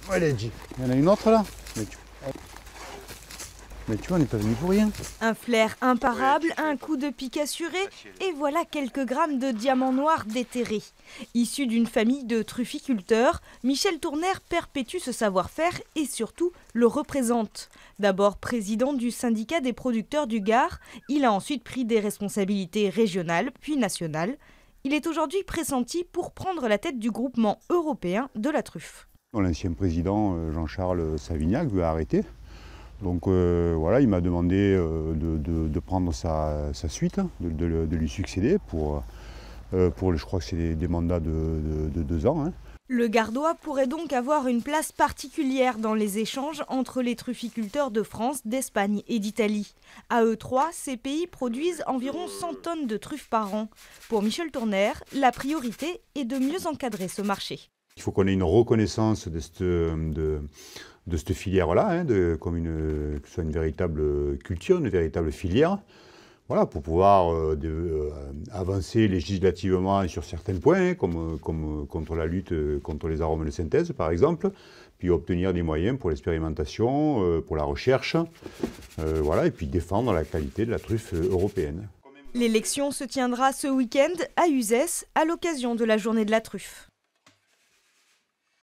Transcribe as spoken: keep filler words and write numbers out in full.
Allez, J. Il y en a une autre là. Mais tu, Mais tu vois, on n'est pas venu pour rien. Un flair imparable, un coup de pic assuré, et voilà quelques grammes de diamants noirs déterrés. Issu d'une famille de trufficulteurs, Michel Tourner perpétue ce savoir-faire et surtout le représente. D'abord président du syndicat des producteurs du Gard, il a ensuite pris des responsabilités régionales puis nationales. Il est aujourd'hui pressenti pour prendre la tête du groupement européen de la truffe. L'ancien président Jean-Charles Savignac veut arrêter. Donc euh, voilà, il m'a demandé euh, de, de, de prendre sa, sa suite, de, de, de lui succéder pour, euh, pour je crois que c'est des, des mandats de, de, de deux ans. Hein. Le Gardois pourrait donc avoir une place particulière dans les échanges entre les trufficulteurs de France, d'Espagne et d'Italie. À eux trois, ces pays produisent environ cent tonnes de truffes par an. Pour Michel Tourner, la priorité est de mieux encadrer ce marché. Il faut qu'on ait une reconnaissance de cette, de, de cette filière-là, hein, de, comme une, que ce soit une véritable culture, une véritable filière, voilà, pour pouvoir euh, de, euh, avancer législativement sur certains points, comme, comme contre la lutte contre les arômes de synthèse, par exemple, puis obtenir des moyens pour l'expérimentation, euh, pour la recherche, euh, voilà, et puis défendre la qualité de la truffe européenne. L'élection se tiendra ce week-end à Uzès, à l'occasion de la journée de la truffe.